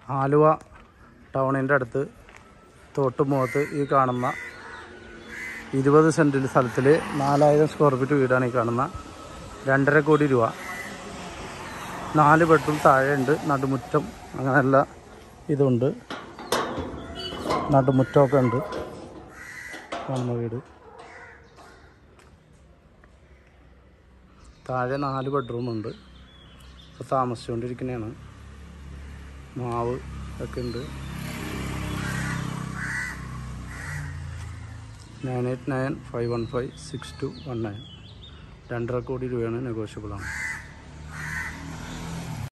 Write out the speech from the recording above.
ആലുവ ടൗണിൻ്റെ അടുത്ത് തോട്ടുമുഖത്ത് ഈ കാണുന്ന 20 സെൻറ്റിൽ സ്ഥലത്തിൽ 4000 സ്ക്വയർ ഫീറ്റ് വീടാണ് ഈ കാണുന്ന. 2.5 കോടി രൂപ. 4 ബെഡ്റൂം താഴെയുണ്ട്. നടുമുറ്റം അങ്ങനെയുള്ള ഇതുണ്ട്. നടുമുറ്റമൊക്കെ ഉണ്ട്. കാണുന്ന വീട് താഴെ 4 ബെഡ്റൂമുണ്ട്. ഇപ്പോൾ താമസിച്ചുകൊണ്ടിരിക്കുന്നതാണ്. മാവ് ഒക്കെ ഉണ്ട്. 9895156219. 2.5 കോടി രൂപയാണ്. നെഗോഷ്യബിളാണ്.